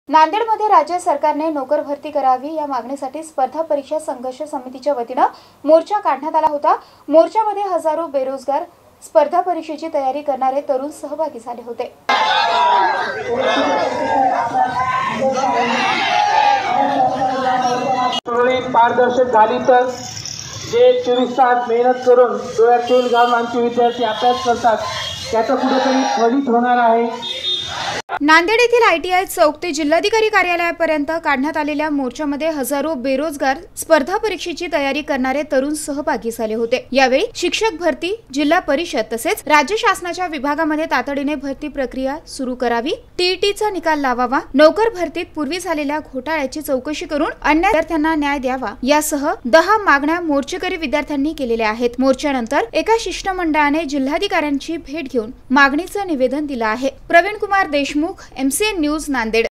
नांदेडमध्ये राज्य सरकारने नोकर भरती करावी या मागणीसाठी स्पर्धा परीक्षा संघर्ष समितीच्या वतीने मोर्चा काढण्यात आला होता। मोर्चामध्ये हजारो बेरोजगार स्पर्धा परीक्षेची तयारी करणारे तरुण सहभागी झाले होते। पारदर्शक झाली तर जे 24 तास मेहनत करून डोळ्यात तेल घालून आमचे विद्यार्थी अभ्यास करतात त्याचं कुठेतरी फलित होणार आहे। नांदेड येथील ITI चौक ते जिल्हाधिकारी कार्यालयापर्यंत काढण्यात आलेल्या मोर्चामध्ये हजारो बेरोजगार स्पर्धा परीक्षेची तयारी करणारे तरुण सहभागी झाले होते। यावेळी शिक्षक भरती, जिल्हा परिषद तसेच राज्य शासनाच्या विभागामध्ये तातडीने भरती प्रक्रिया सुरू करावी, TETचा निकाल लावावा, नोकर भरतीत पूर्वी झालेल्या घोटाळ्याची चौकशी करून अन्य विद्यार्थ्यांना न्याय द्यावा यासह 10 मागण्या मोर्चेकरी विद्यार्थ्यांनी केलेल्या आहेत। मोर्चानंतर एका शिष्टमंडळाने जिल्हाधिकाऱ्यांची भेट घेऊन मागणीचं निवेदन दिलं आहे। Praveen Kumar Deshmukh, MCN news, Nanded.